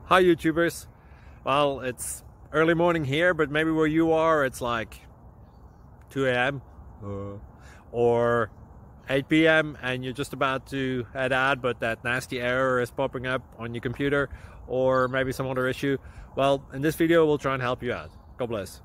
Hi YouTubers. Well, it's early morning here, but maybe where you are it's like 2 a.m. or 8 p.m. and you're just about to head out, but that nasty error is popping up on your computer, or maybe some other issue. Well, in this video we'll try and help you out. God bless.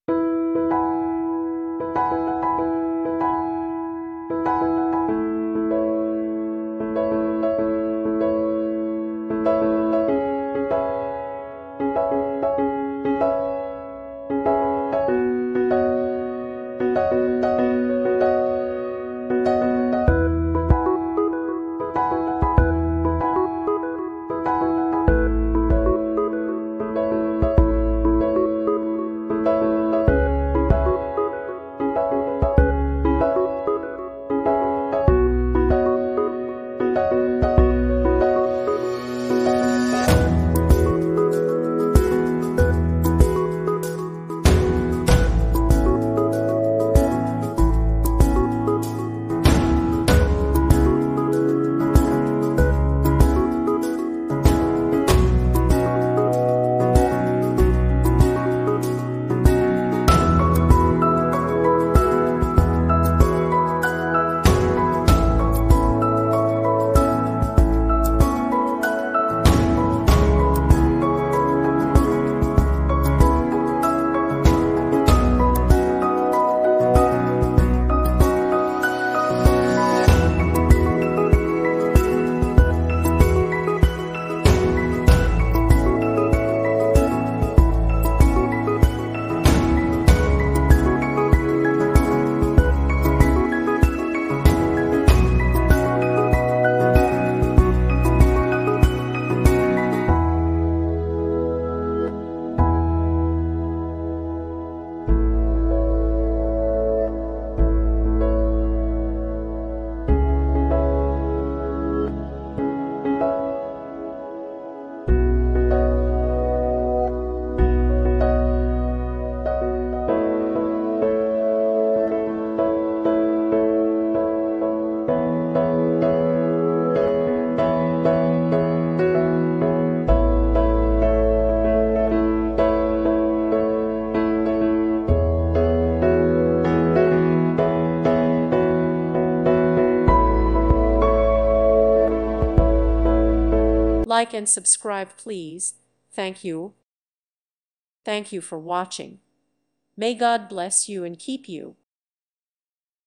Like and subscribe, please. Thank you. Thank you for watching. May God bless you and keep you.